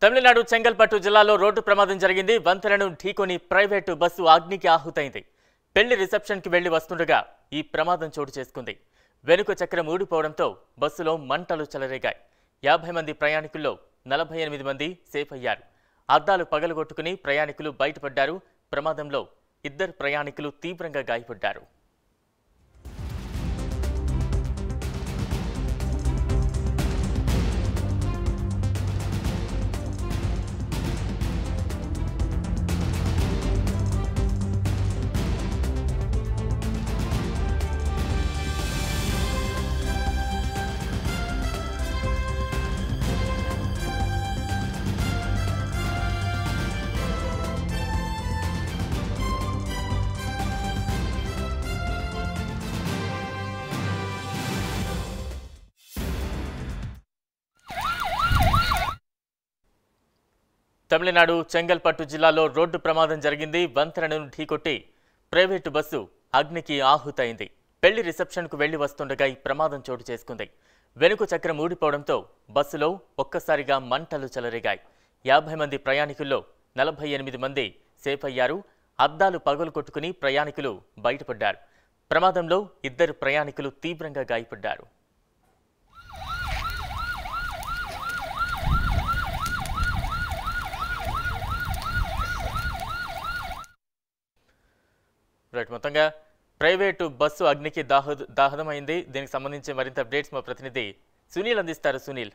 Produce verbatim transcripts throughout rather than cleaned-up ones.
తమిళనాడు చెంగల్పట్టు జిల్లాలో రోడ్డు ప్రమాదం జరిగింది. వంతెనను ఢీకొని ప్రైవేటు బస్సు అగ్నికి ఆహుతైంది. పెళ్లి రిసెప్షన్కి వెళ్లి వస్తుండగా ఈ ప్రమాదం చోటు చేసుకుంది. వెనుక చక్రం ఊడిపోవడంతో బస్సులో మంటలు చెలరేగాయి. యాభై మంది ప్రయాణికుల్లో నలభై ఎనిమిది మంది సేఫ్ అయ్యారు. అద్దాలు పగలగొట్టుకుని ప్రయాణికులు బయటపడ్డారు. ప్రమాదంలో ఇద్దరు ప్రయాణికులు తీవ్రంగా గాయపడ్డారు. తమిళనాడు చెంగల్పట్టు జిల్లాలో రోడ్డు ప్రమాదం జరిగింది. వంతెనను ఢీకొట్టి ప్రైవేటు బస్సు అగ్నికి ఆహుతైంది. పెళ్లి రిసెప్షన్కు వెళ్లి వస్తుండగా ఈ ప్రమాదం చోటు చేసుకుంది. వెనుక చక్రం ఊడిపోవడంతో బస్సులో ఒక్కసారిగా మంటలు చెలరేగాయి. యాభై మంది ప్రయాణికుల్లో నలభై ఎనిమిది మంది సేఫ్ అయ్యారు. అద్దాలు పగలు కొట్టుకుని ప్రయాణికులు బయటపడ్డారు. ప్రమాదంలో ఇద్దరు ప్రయాణికులు తీవ్రంగా గాయపడ్డారు. రైట్, మొత్తంగా ప్రైవేటు బస్సు అగ్నికి దాహ దాహదమైంది. దీనికి సంబంధించి మరింత అప్డేట్స్ మా ప్రతినిధి సునీల్ అందిస్తారు. సునీల్.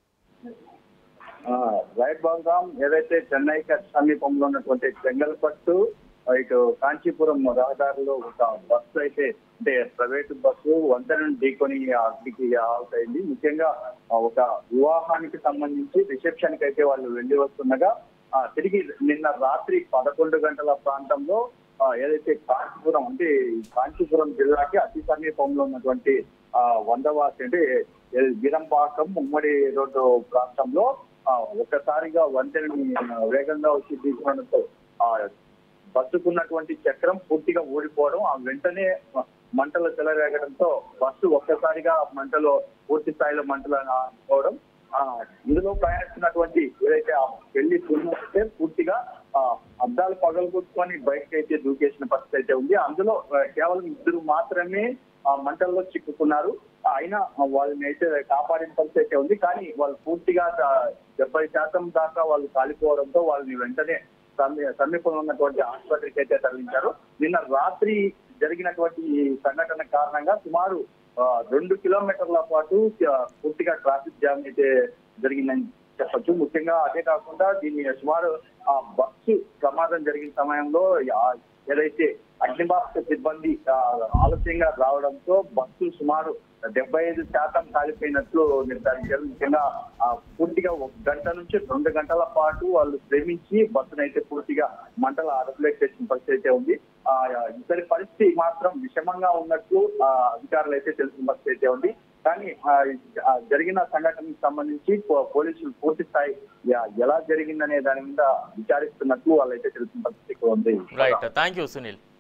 రైట్ బాగుందాం. ఏదైతే చెన్నైకి సమీపంలో ఉన్నటువంటి చెంగల్పట్టు ఇటు కాంచీపురం రహదారిలో ఒక బస్సు అయితే అంటే ప్రైవేటు బస్సు వంతెనను ఢీకొని అగ్నికి ఆవుతైంది. ముఖ్యంగా ఒక వివాహానికి సంబంధించి రిసెప్షన్ కి అయితే వాళ్ళు వెళ్లి వస్తుండగా తిరిగి నిన్న రాత్రి పదకొండు గంటల ప్రాంతంలో ఏదైతే కాంచీపురం అంటే కాంచీపురం జిల్లాకి అతి సమీపంలో ఉన్నటువంటి ఆ వందవాసి అంటే వీరంపాకం ఉమ్మడి రోడ్డు ప్రాంతంలో ఒక్కసారిగా వంతెనని వేగంగా వచ్చి తీసుకునడంతో ఆ బస్సుకున్నటువంటి చక్రం పూర్తిగా ఊడిపోవడం, ఆ వెంటనే మంటలు చెలరేగడంతో బస్సు ఒక్కసారిగా మంటలో పూర్తి స్థాయిలో మంటలు పోవడం, ఆ ఇందులో ప్రయాణిస్తున్నటువంటి ఏదైతే ఆ పెళ్లి పూర్తి పూర్తిగా ఆ అద్దాలు పగలగొట్టుకొని బయటకు అయితే దూకేసిన పరిస్థితి అయితే ఉంది. అందులో కేవలం ఇద్దరు మాత్రమే ఆ మంటల్లో చిక్కుకున్నారు. అయినా వాళ్ళని అయితే కాపాడిన పరిస్థితి అయితే ఉంది. కానీ వాళ్ళు పూర్తిగా డెబ్బై శాతం దాకా వాళ్ళు కాలిపోవడంతో వాళ్ళని వెంటనే సమీపంలో ఉన్నటువంటి ఆసుపత్రికి అయితే తరలించారు. నిన్న రాత్రి జరిగినటువంటి ఈ సంఘటన కారణంగా సుమారు రెండు కిలోమీటర్ల పాటు పూర్తిగా ట్రాఫిక్ జామ్ అయితే జరిగిందని చెప్పచ్చు. ముఖ్యంగా అదే కాకుండా దీని సుమారు ఆ బస్సు ప్రమాదం జరిగిన సమయంలో ఏదైతే అగ్నిమాపక సిబ్బంది ఆలస్యంగా రావడంతో బస్సు సుమారు డెబ్బై ఐదు శాతం కాలిపోయినట్లు నిర్ధారించారు. ముఖ్యంగా పూర్తిగా ఒక గంట నుంచి రెండు గంటల పాటు వాళ్ళు శ్రమించి బస్సునైతే పూర్తిగా మంటల అదుపులోకి తెచ్చిన పరిస్థితి అయితే ఉంది. ఆ ఇతని పరిస్థితి మాత్రం విషమంగా ఉన్నట్లు అధికారులు అయితే తెలిసిన పరిస్థితి అయితే ఉంది. కానీ జరిగిన సంఘటనకు సంబంధించి పోలీసులు పూర్తి స్థాయి ఎలా జరిగిందనే దాని మీద విచారిస్తున్నట్లు వాళ్ళైతే తెలిసిన పరిస్థితి ఉంది. Right, thank you Sunil.